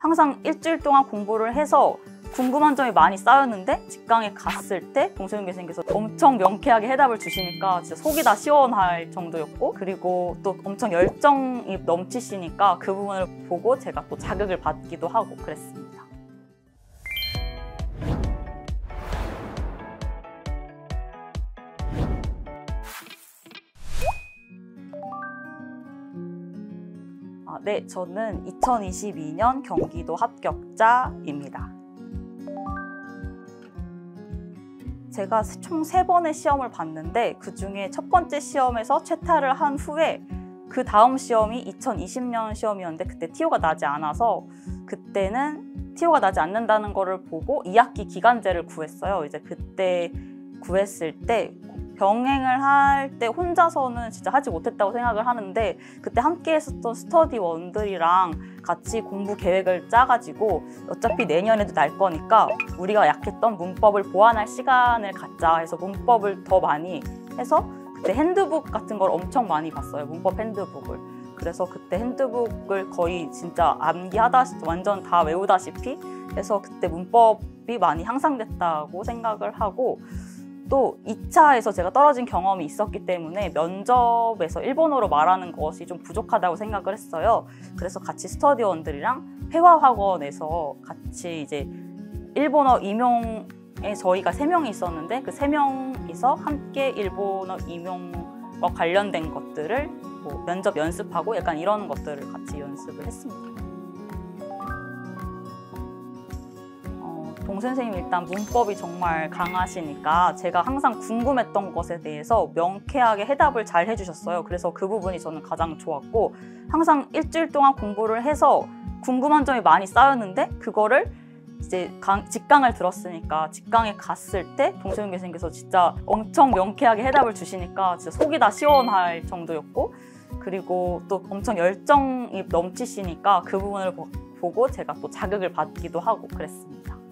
항상 일주일 동안 공부를 해서 궁금한 점이 많이 쌓였는데 직강에 갔을 때 동소연 교수님께서 엄청 명쾌하게 해답을 주시니까 진짜 속이 다 시원할 정도였고, 그리고 또 엄청 열정이 넘치시니까 그 부분을 보고 제가 또 자극을 받기도 하고 그랬습니다. 네, 저는 2022년 경기도 합격자입니다. 제가 총 3번의 시험을 봤는데 그중에 첫 번째 시험에서 최탈을 한 후에 그 다음 시험이 2020년 시험이었는데 그때 TO가 나지 않아서, 그때는 TO가 나지 않는다는 거를 보고 2학기 기간제를 구했어요. 이제 그때 구했을 때 병행을 할 때 혼자서는 진짜 하지 못했다고 생각을 하는데, 그때 함께 했었던 스터디원들이랑 같이 공부 계획을 짜가지고 어차피 내년에도 날 거니까 우리가 약했던 문법을 보완할 시간을 갖자 해서 문법을 더 많이 해서 그때 핸드북 같은 걸 엄청 많이 봤어요. 문법 핸드북을. 그래서 그때 핸드북을 거의 진짜 암기하다시피 완전 다 외우다시피 해서 그때 문법이 많이 향상됐다고 생각을 하고, 또 2차에서 제가 떨어진 경험이 있었기 때문에 면접에서 일본어로 말하는 것이 좀 부족하다고 생각을 했어요. 그래서 같이 스터디원들이랑 회화학원에서 같이 이제 일본어 임용에 저희가 3명이 있었는데 그 3명이서 함께 일본어 임용과 관련된 것들을 뭐 면접 연습하고 약간 이런 것들을 같이 연습을 했습니다. 동 선생님이 일단 문법이 정말 강하시니까 제가 항상 궁금했던 것에 대해서 명쾌하게 해답을 잘 해주셨어요. 그래서 그 부분이 저는 가장 좋았고, 항상 일주일 동안 공부를 해서 궁금한 점이 많이 쌓였는데 그거를 이제 직강을 들었으니까 직강에 갔을 때 동소연 교수님께서 진짜 엄청 명쾌하게 해답을 주시니까 진짜 속이 다 시원할 정도였고, 그리고 또 엄청 열정이 넘치시니까 그 부분을 보고 제가 또 자극을 받기도 하고 그랬습니다.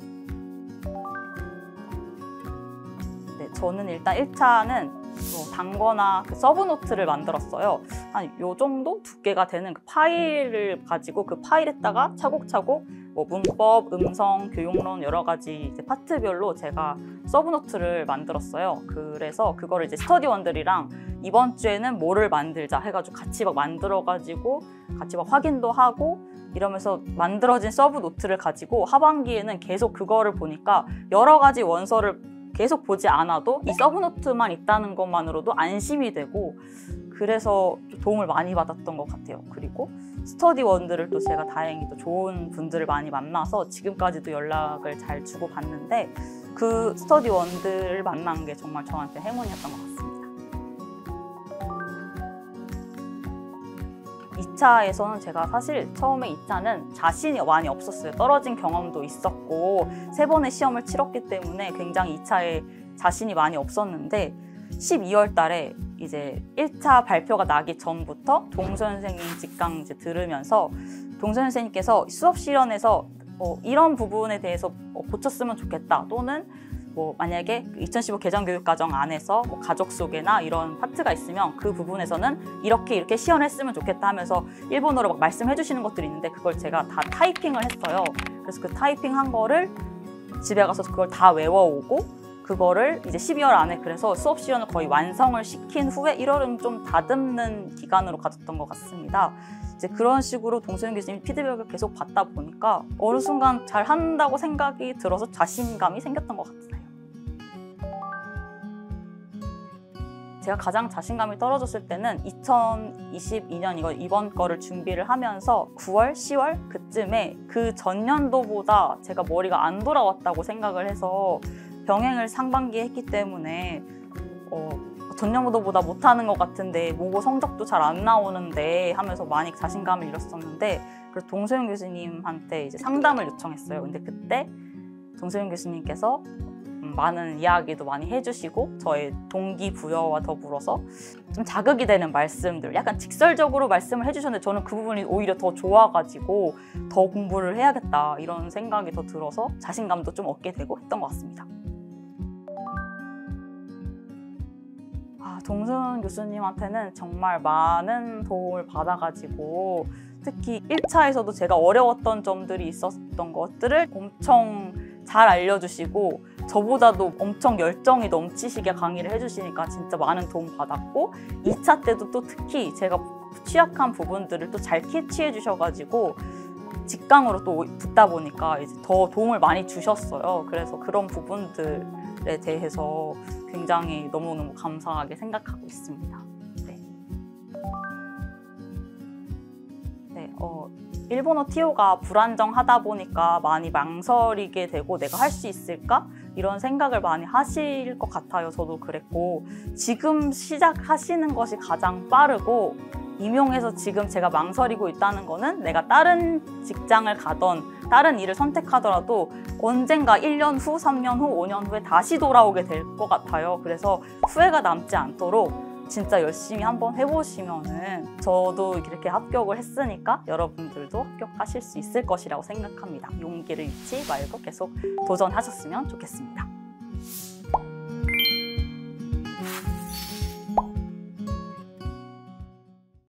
저는 일단 1차는 단거나 그 서브노트를 만들었어요. 한 요 정도 두께가 되는 그 파일을 가지고 그 파일에다가 차곡차곡 뭐 문법, 음성, 교육론 여러 가지 이제 파트별로 제가 서브노트를 만들었어요. 그래서 그거를 이제 스터디원들이랑 이번 주에는 뭐를 만들자 해가지고 같이 막 만들어가지고 같이 막 확인도 하고 이러면서 만들어진 서브노트를 가지고 하반기에는 계속 그거를 보니까 여러 가지 원서를 계속 보지 않아도 이 서브노트만 있다는 것만으로도 안심이 되고, 그래서 도움을 많이 받았던 것 같아요. 그리고 스터디원들을 또 제가 다행히 또 좋은 분들을 많이 만나서 지금까지도 연락을 잘 주고받는데, 그 스터디원들을 만난 게 정말 저한테 행운이었던 것 같습니다. 2차에서는 제가 사실 처음에 2차는 자신이 많이 없었어요. 떨어진 경험도 있었고 3번의 시험을 치렀기 때문에 굉장히 2차에 자신이 많이 없었는데, 12월 달에 이제 1차 발표가 나기 전부터 동소연 선생님 직강 이제 들으면서 동소연 선생님께서 수업 실현에서 이런 부분에 대해서 고쳤으면 좋겠다, 또는 뭐 만약에 2015 개정교육과정 안에서 뭐 가족 소개나 이런 파트가 있으면 그 부분에서는 이렇게 시연했으면 좋겠다 하면서 일본어로 막 말씀해 주시는 것들이 있는데 그걸 제가 다 타이핑을 했어요. 그래서 그 타이핑한 거를 집에 가서 그걸 다 외워오고, 그거를 이제 12월 안에 그래서 수업 시연을 거의 완성을 시킨 후에 1월은 좀 다듬는 기간으로 가졌던 것 같습니다. 이제 그런 식으로 동소연 교수님 피드백을 계속 받다 보니까 어느 순간 잘 한다고 생각이 들어서 자신감이 생겼던 것 같아요. 제가 가장 자신감이 떨어졌을 때는 2022년 이번 거를 준비를 하면서 9월, 10월 그쯤에 그 전년도보다 제가 머리가 안 돌아왔다고 생각을 해서 병행을 상반기에 했기 때문에 전년도보다 못하는 것 같은데 모고 성적도 잘 안 나오는데 하면서 많이 자신감을 잃었었는데, 그래서 동소연 교수님한테 이제 상담을 요청했어요. 근데 그때 동소연 교수님께서 많은 이야기도 많이 해주시고 저의 동기부여와 더불어서 좀 자극이 되는 말씀들, 약간 직설적으로 말씀을 해주셨는데 저는 그 부분이 오히려 더 좋아가지고 더 공부를 해야겠다 이런 생각이 더 들어서 자신감도 좀 얻게 되고 했던 것 같습니다. 동소연 교수님한테는 정말 많은 도움을 받아가지고 특히 1차에서도 제가 어려웠던 점들이 있었던 것들을 엄청 잘 알려주시고 저보다도 엄청 열정이 넘치시게 강의를 해주시니까 진짜 많은 도움 받았고 2차 때도 또 특히 제가 취약한 부분들을 또 잘 캐치해 주셔가지고 직강으로 또 듣다 보니까 이제 더 도움을 많이 주셨어요. 그래서 그런 부분들에 대해서 굉장히 너무너무 감사하게 생각하고 있습니다. 네, 일본어 TO가 불안정하다 보니까 많이 망설이게 되고 내가 할 수 있을까? 이런 생각을 많이 하실 것 같아요. 저도 그랬고 지금 시작하시는 것이 가장 빠르고 임용해서 지금 제가 망설이고 있다는 거는 내가 다른 직장을 가던 다른 일을 선택하더라도 언젠가 1년 후, 3년 후, 5년 후에 다시 돌아오게 될 것 같아요. 그래서 후회가 남지 않도록 진짜 열심히 한번 해보시면은 저도 이렇게 합격을 했으니까 여러분들도 합격하실 수 있을 것이라고 생각합니다. 용기를 잃지 말고 계속 도전하셨으면 좋겠습니다.